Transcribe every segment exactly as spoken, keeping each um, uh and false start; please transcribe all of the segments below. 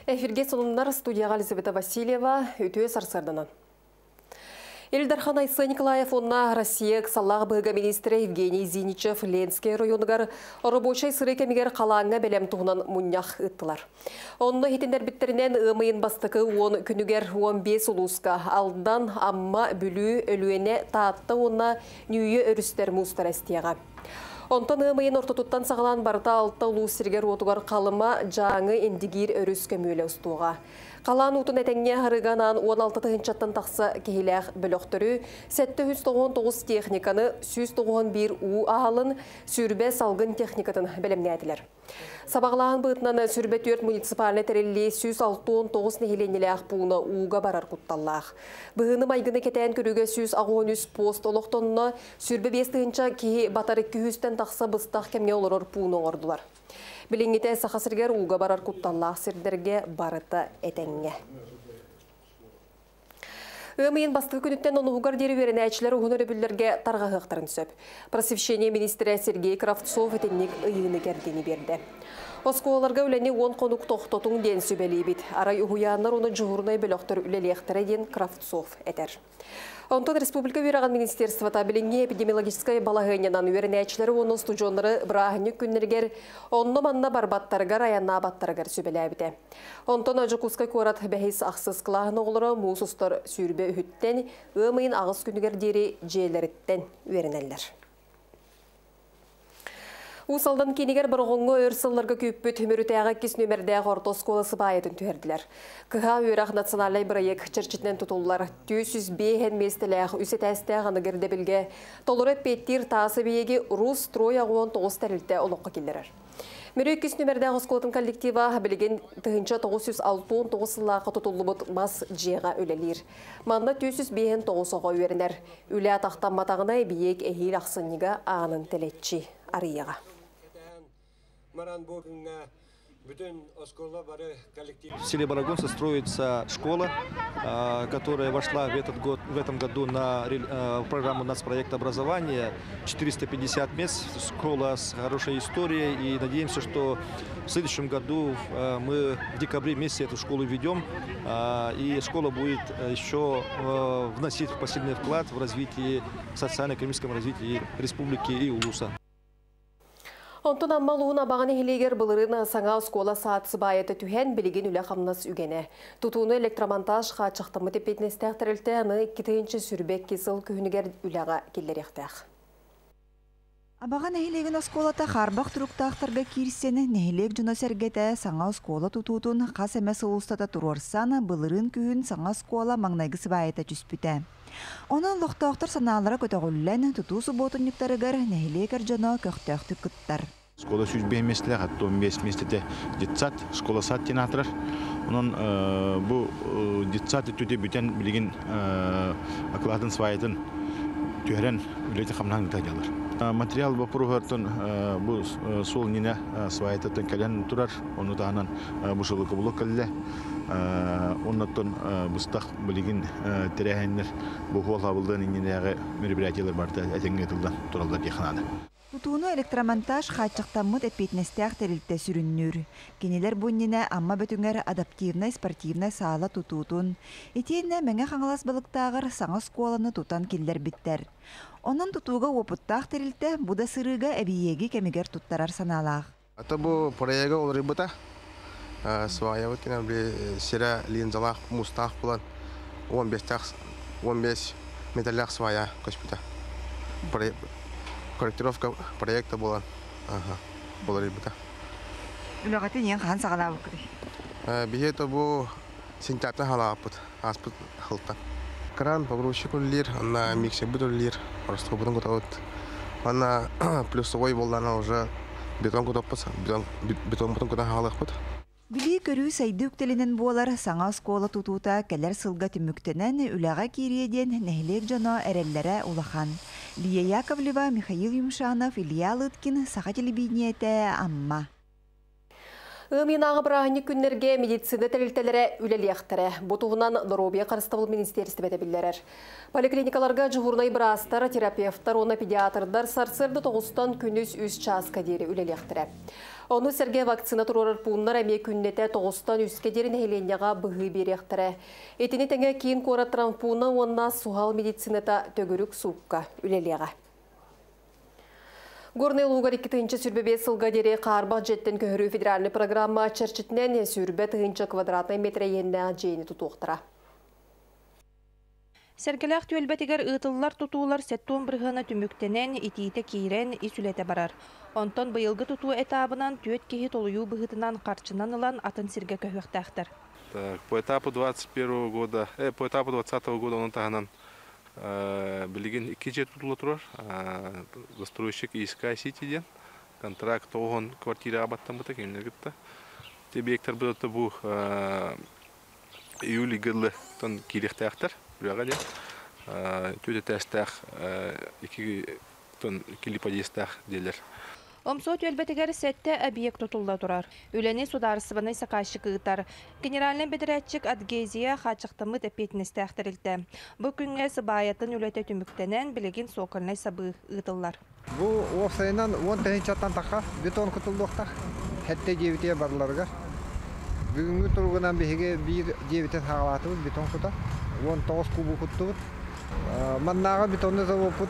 Эфирге сонундар студияға Елизавета Васильева өтөе сарсарданан. Эльдархан Айсы Николаев онна Россия ксаллағы бұғы министрі Евгений Зиничев Ленский районыгар рабочий сыры кемегер қалаңа бәлем туғынан мұнях ұттылар. Онны хетендер біттерінен ұмайын бастықы он күнігер он бес ұлысқа алдан амма бүлі өлуене таатты онна нүйе өрістер мұстар әстияға. Онтан ұмайын ортотуттан сағалан барда алты ұлысыргер отуғар қалыма жаңы эндигир өріс көмөлі ұстуға. Қалан ұтын әтәңне ғарығанан он алты тығынчаттан тақсы кейләқ бөліқтірі сәтті жүз тоғыз тоғыз техниканы жүз тоғыз бір у ағалын сүрбе салғын техникатын бәлемне әділер. Сабағылағын бұғытынан сүрбе төрт муниципалны тәрелі жүз алты тоғыз нехеленелі бұғына уға барар құтталлақ. Бұғыны майгыны кетән көрігі жүз ағын үз пост олықтонына сүрбе бес тығынча кейі батары екі жүзден тақсы бұстақ кәмге олырыр бұғыны ордылар. Біліңгеті сақасыргер уға барар құтталлақ сірдерге барыты әтәңге. Өмейін бастығы күніттен оны ұғар дері верен әчілер ұғын өребілерге тарға ғықтарын сөп. Просвещение министрі Сергей Кравцов әтеннік ұйыны кәрдені берді. Осколаларға үләне он қонук тоқтотың ден сөбәлей бет. Арай ұғыянлар оны жұғырнай бөліқтір үлелектірі ден Кравцов әтер. Онтан Республика Вераған Министерствота білінге эпидемиологическай балағынянан өрен әчілері оны студионлары бірағынық күннергер онны манна барбаттарғар аянна абаттарғар сөбәлі әбіде. Онтан ажықускай көрат бәхейс ақсыз қылағын оғылары мұсыстар сүйірбе үттен өмейін ағыз күнігер дері жейлеріттен өренәлілер. Усалдан кенегер бұрғыңғы өрсылларға көппі төмірітәға кес нөмірдәғы орта сколасы байетін түйерділер. Кыға өрақ националай бірайек чырчетінен тұтулар төсіз бейхен местіләғ үсет әстәғаны керді білге толыры петтер тасы бейеге рус трой ағуын тоғыз тәрілті олыққа келдірер. Мөрі кес нөмірдәғы сколатын коллектива білген тұғынша тоғыз жүз алты тоғыз сыллағы тұтулы бұт мас жеға өлелер. Манда төсіз бейхен тоғыз оға өрінер. Өлі атақтан матағына бейек әйел ақсыныға ағының тәлетчі арияға. В селе Барагонца строится школа, которая вошла в, этот год, в этом году на программу нацпроекта образования. четыреста пятьдесят мест, школа с хорошей историей. И надеемся, что в следующем году мы в декабре месяце эту школу ведем. И школа будет еще вносить посильный вклад в развитие, в социально-экономическом развитии республики и улуса. Онтон аммалуына бағаны хелегер бұлырына саңа скола саатсы байеті түхен білеген үлі қамнас үгене. Тұтуыны электромонтаж қачықтымы тепетінестәқ тірілті аны кетігінші сүрбек кесіл күйінігер үліға келдер ектәқ. Абаған әхелеген осколата қарбақ тұрықтақтарға кирсені нәхелек жүна сәргеті саңа оскола тұтуытын қас әмәс ұлыстата тұрорсан бұлырын күйін саңа оскола маңнайгысы байеті жүспіті. Onun loqtaqtar sanalara көтөгүллән тутусу ботунниктарыгар нәһилекер жана көктөктү кыттар. Школа сүзбе месле хатта он беш местете детсат, школа сат тинатыр. Onun bu детсат төтө бүтән билген акладын свайтын төһрән үлете хамнан тагылыр. Материал бапургартын бу сол нине свайтын кален турар, onu таанан бу шулукы булык келле. Оннаттан бустак билген терәһәннәр бу холабылдан иннеге мероприятиялар барда әтәңгә тылдан туралдар яханады. Тутуну электромонтаж хатчыктаммыт эпетнестәк терилтә сүрүннүр. Кенелер буннине амма бөтүнгәр адаптивный спортивный сала тутутун. Этенне меңе хаңалас балыктагыр саңа сколаны тутан киллер биттер. Онан тутуга опуттак терилтә буда сырыга әбиеги кемигер туттарар саналак. Ата бу проега ул рибата. Своя вот кино бли сера линзалах мустах план он бес тах он бес металлах своя коспита. Корректировка проекта была. Ага, была ребята. Улагаты нең хан сагала букри. Бихето бу синтатна халапут, аспут халта. Кран погрузчик лир, на миксе буду лир, просто потом готовит. Она плюсовой волна уже бетон готовится, бетон бетон потом куда халах пут. Били көрүү сайды үктелинен болар саңа скола тутута кәлер сылга түмүктенен үләға кириеден нәһилек жана әрелләре улахан. Лия Яковлева, Михаил Юмшанов, Илья Лыткин, Саха телевидениете, Амма. Ыминағы бірағыны күннерге медицина тәлілтелері үлелияқтыры. Бұтуғынан Доробия Қарыстабыл министерсті бәтебілдерер. Поликлиникаларға жүғырнай бірастар, терапевтар, оны педиатрдар сарсырды тоғыстан күніз үз часқа дері үлелияқтыры. Оны сәрге вакцина тұрорыр пуыннар әме күннеті тоғыстан үске дерін әйленияға бұғы берияқтыры. Етіне тәңе кейін қораттыран пуына онына суғал медицината төгірік суыққа үлелияға. Горный лугар икки сүрбебе сылға дере қарбақ жеттен көхірі федеральный программа чәрчетінен сүрбе тығынчы квадратный метре енне жейні тұтуқтыра. Сәргеләқ түйелбәтігер ұтылар тұтуылар сәттуын бірғына түміктенен, итейті кейрен исүлеті барар. Онтон бұйылғы тұту этабынан түйет кейі толую бұғытынан қарчынан ылан атын сірге көхіқтақтыр. По этапу двадцать первого года, э, по этапу двадцатого года он тағынан білген екі жер тұтылы тұрар. Застройщик Искай Ситиден. Контракт оғын квартира абаттан бұта кемінер күтті. Тебектер бұдыты бұл июль гыдлы тон кирехтақтар. Бұраға ден. Төте тәстәқ екі тон килипадестақ делер. Омсо түйелбәтігер сәтті объект тұтылда тұрар. Үләне сударысыбаны сақашы кығытар. Генеральный бедірәтчік Адгезия қачықтымыт әпетіністі әқтірілді. Бұл күнге сыбайатын үләті түміктенен білеген соқылнай сабы ұтылар. Бұл оқсайынан он тәйінчаттан таққа бетон күтілдіқтақ. Хәтті жевітеге барларға. Бүгінгі тұрғынан бейге бір жевітен қағалатымыз бетон құта. он тоғыз кубы құттығыт. Маннаға бетонны завопыт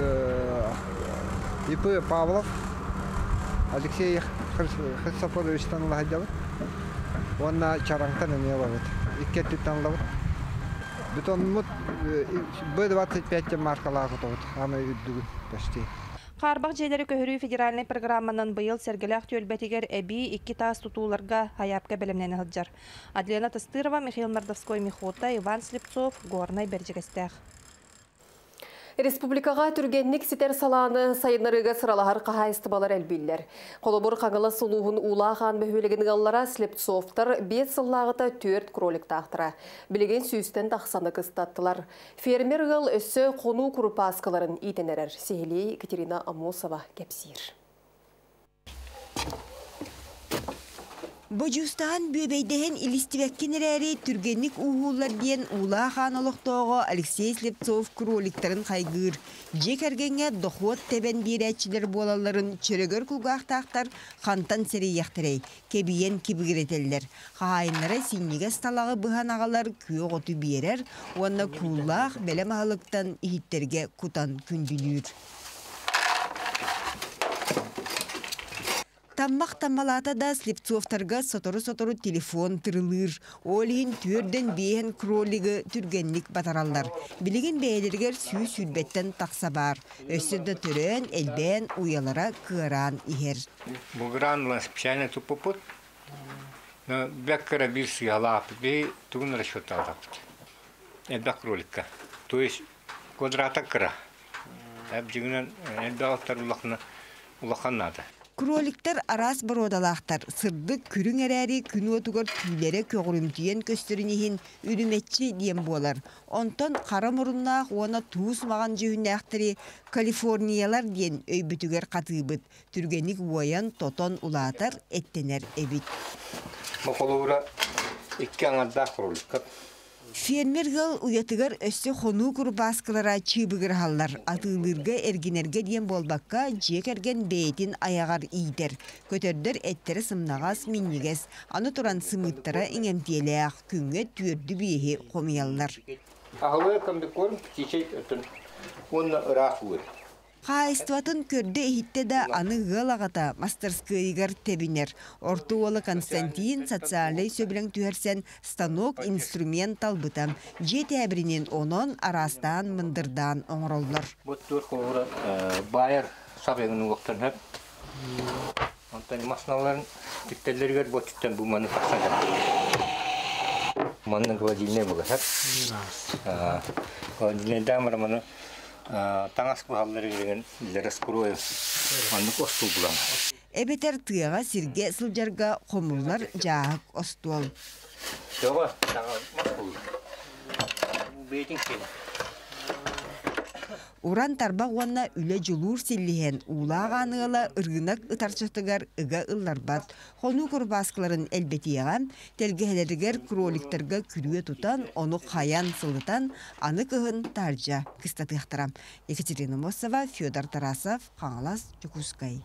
Ипы Павлов Алексей Христофорович танылы хаджабыт. Онна чараңтан әме бабыт. Иккетті танылабыт. Бетонмыт Б двадцать пять маркалағы тұғыт. Аны үддігін почти. Қарбақ жерлері көхірі федеральный программанан бұйыл сәргіләқ түйелбәтігер әбі екі тас тұтуларға хаяпқа бәлімнені ғылджар. Адлена Тастырова, Михаил Мордовской, Михота, Иван Слепцов, Горнай Берджігістәқ. Республикаға түргенник ситер саланы сайынарыға сыралағар қағайысты балар әлбейлер. Қолыбыр қаңылы сұлуғын улаған бөхөлеген ғаллара Слепцовтар бет сыллағыта төрт кролик тақтыра. Білеген сүйістен тақсаны қыстаттылар. Фермер ғал өссі қону күріпаскаларын итенерер. Сехелей Екатерина Амосова кепсир. Божустан бөбейден илистивәккенерәре түргенник уғулар ден ула ханолықтоғы Алексей Слепцов кроликтарын қайгыр. Жекергенге дохуат тебен берәтчілер болаларын чөрегер күлгақтақтар қантан сәрі яқтырай, кебиен кебігіретелер. Қағайынлары синеге сталағы бұған ағалар күйе ғоты берер, онна куллақ бәлем ағалықтан ихиттерге кутан күнділер. Таммақ таммалата да Слепцовтарға сотору-сотору телефон тырылыр. Олейін түрден бейін кролигі түргенlik батаралдар. Білеген бәйлергер сүй сүрбеттен тақса бар. Өссірді түрен әлбән уялара кыран ихер. Бұғыранлы специально тупопут. Бәккара бір сыялап, бей туғын расчет алдапыт. Әлбәк кроликка. То есть квадрата кыра. Әбжігінен әлбәк алтар улаққан нады. Кроликтар арас бородалақтар, сырды күрің әрәрі күні отуғар күйлері көғірімтейен көстірінейін үріметчі дем болар. Онтан қара мұрыннақ оны туыс маған жүйін әқтірі Калифорниялар ден өйбітігер қатыбыт. Түргенік ойан тотон улатар әттенер әбіт. Мақолуыра екі аңарда кроликкар. Фермер ғыл ұятығар өсі қону күрбаскалара чибігір халлар. Атылырға әргенерге ден болбаққа жек әрген бәйтін аяғар ийдер. Көтердер әттері сымнағас миннегес. Аны тұран сымыттара еңемтелі ақ күнге түрді бейхе қомиялар. Ағылы көмді көрім кешет өтін. Оны ұрақ өр. Қайыстуатын көрді ehitте да аны ғылағата мастерскыйгар тебінер. Орты олы Константин социалей сөбілің түерсен станок инструмент албытам. Жеті әбірінен онын арастан мындырдан оңыроллар. Бұттыр қолыра байыр сабегінің ұлықтан әп. Онтан масыналарын тіктелергер бұттыттан бұл маны тақсандар. Манның ғладиліне бұғы әп. Ғладиліне дамыр маны таңас бұғалары кереген лерес күройы аңдық осту бұлан. Әбетер тыяға сирге сылжарға қомылар жағық остуал. Жоға, таңа мас бұл. Бейтін кен. Уран тарбақ уанна үле жылур силлиһен улағаныла ыргынак ытарчытыгар ыга ылларбат. Хону курбаскаларын элбетияға, телгелерігер кроликтерге күрüе тутан, оны хаян сылытан, аны кыһын таржа кыстатыхтарам. Екатерина Мосова, Федор Тарасов, Қаңалас, Чукускай.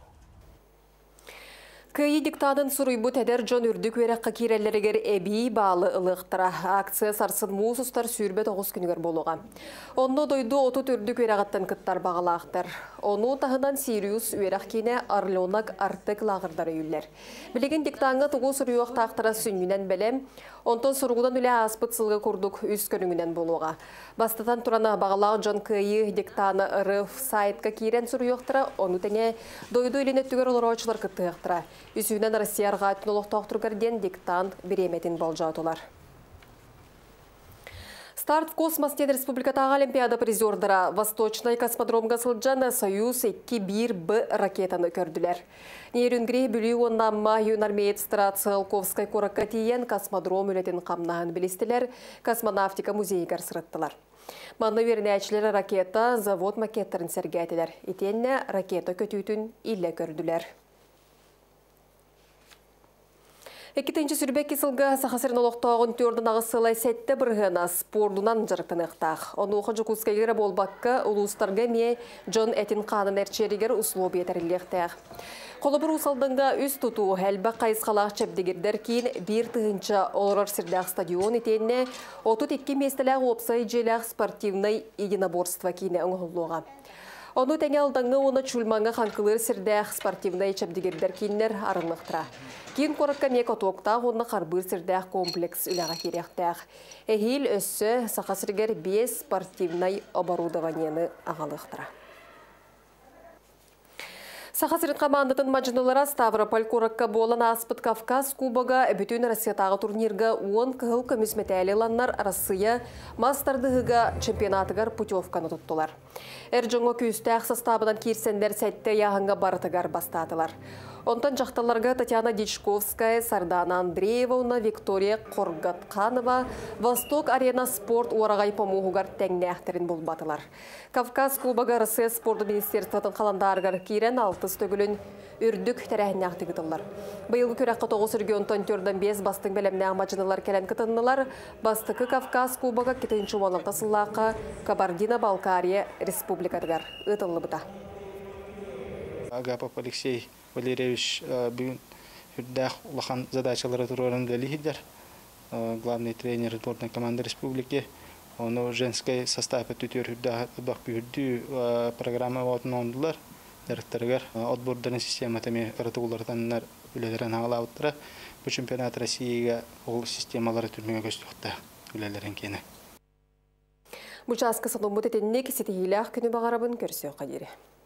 Кыйы диктадын суруйбу тәдер жон үрдік өрәққа кирелерігер әбей балы ылықтыра. Акция сарсын муусустар сүйірбет оғыз күнігер болуға. Онны дойду отут үрдік өрәғаттан кыттар бағалақтыр. Оны тағынан Сириус өрәқ кейіне арлонак артық лағырдар өйлер. Білеген диктаңы тұғу сұруйуақ тақтыра сүнінен бәлем, онтон сұрғудан үлі аспыт сылғы күрдік үз көріңінен болуға. Бастатан тұраны бағалақ жон кыйы диктаны ырыф сайтқа кейрен сұруйуақтыра, оны тәне дойду еліне түгер олар очылар кыттығықтыра. Үсүйінен Россия арғатын олықтақтырғарден диктант береметін болжаутылар. Старт в космостен республикатағы олимпиада призердара Восточный космодромға сылджаны Союз екі бір Б ракетаны көрділер. Нейрүнгре бүлі оннамма юнармеецтара Циолковскай коракка тиен космодром үлетін қамнағын білістілер, космонавтика музейгер сырыттылар. Манны вернәчілері ракета завод макеттерін сәргәтілер. Етенне ракета көтүйтін илле көрділер. Экитенчі сүрбек кесілгі сақасырын олықтағын төрдің ағысылай сәтті бірғына спордунан жарықтан ұқтақ. Оны оқы жүкускайлері болбаққа ұлыстарға ме Джон Этин қанын әрчерігер ұслу бетіріліктәқ. Қолы бір ұсалдыңға үз тұту әлбі қайысқалақ чәпдегердер кейін бір тұғынша олырар сірдәқ стадион етенне отут екі местіләқ опсай желәқ спортивный единоборство кейіне ұңғылуға. Оны тәне алдыңғы оны чүлмаңға қанқылыр сірдәқ спортивный чәпдегердер кейінлер арынықтыра. Кейін қорыққа мек отуықтақ оны қарбыр сірдәқ комплекс үліға керектәқ. Әхил өссі сақасыргер бес спортивный оборудованияны ағалықтыра. Сақасырын командатын мажынулара Ставрополь қорыққа болан Аспыт Кавказ кубага бүтін Россиятағы турнирға он кығыл көмісметәлі ланнар Россия мастардығыға чемпионатығар путевканы тұттылар. Әржоңы күйістәқ составынан керсендер сәтті яғынға барытығар бастатылар. Онтан жақталарға Татьяна Дичковская, Сардана Андреевна, Виктория Қорғатқанова, Восток арена спорт орағай помуғығар тәңне әқтерін бұл батылар. Кавказ кубага Россия спорты министерствотын қаландарғар кейрен алтыз төгілін үрдік тәрәхіне ақтығытылар. Бұйылғы көрәққа тоғыз үрге онтан төрден бес бастың бәлемне амачынылар кәлін кітынылар. Бастықы Кавказ кубага кетінші уалықта сыллаққа Кабардино-Балкария республикадығар ұтылы бұта. Агапов Алексей Валерьевич бүгін үрдәқ ұлақан задачалары тұрғырын дәлігідер. Главный тренер сборной команды республики. Оны женской составы түтер үрдәқ бүйірді программа отын ондылар. Дәріқтіргер отбордарын система тәме ұрытығыларданлар үлелерін ағалауыттыра. Бұл чемпионат Россияға ол системалары түрмеге көстіқті үлелерін кені. Бұл жасқы сылым бұт етенне кесеті елақ күні бағарабын көрсеу қадері.